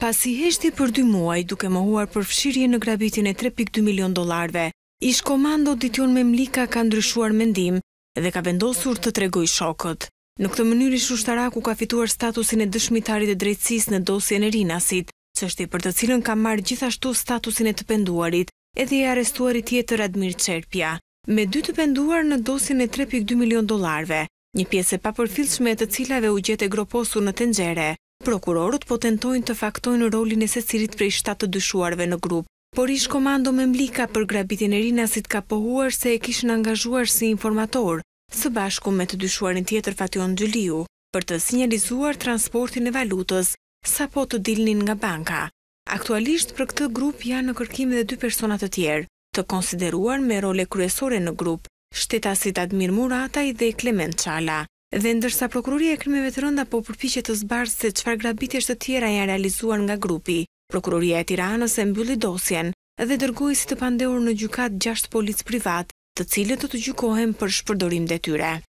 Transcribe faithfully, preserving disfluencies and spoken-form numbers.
Pasi heshti për dy muaj duke mohuar përfshirje në grabitjen e tre pikë dy milion dollarëve, ish komando Dition Memlika ka ndryshuar mendim dhe ka vendosur të tregojë shokët. Në këtë mënyrë ish ushtaraku ka fituar statusin e dëshmitarit të drejtësisë në dosjen e Rinasit, çështje për të cilën ka marrë gjithashtu statusin e të penduarit, edhe i arrestuari tjetër Admir Çerpja. Me dy të penduar në dosjen e tre pikë dy milion dollarëve, një pjesë e papërfillshme e të cilave u gjetë groposur në tenxhere, prokurorët po tentojnë të faktojnë rolin e secilit prej shtatë të dyshuarve në grup, por ish komando Memlika për grabitjen e Rinasit ka pohuar se e kishin angazhuar si informator, së bashku me të dyshuarin tjetër Fation Xhyliu, për të sinjalizuar transportin e valutës sapo të dilnin nga banka. Aktualisht për këtë grup janë në kërkim edhe dy persona të tjerë, të konsideruar me role kryesore në grup, shtetasit Admir Murataj dhe Klement Çala. Dhe ndërsa prokuroria e krimeve të rënda po përpiqet të zbardhë se çfarë grabitjesh të tjera janë realizuar nga grupi, prokuroria e Tiranës e mbylli dosjen dhe dërgoi si të pandehur në gjykatë gjashtë policë privat, të cilët do të gjykohen për shpërdorim detyre.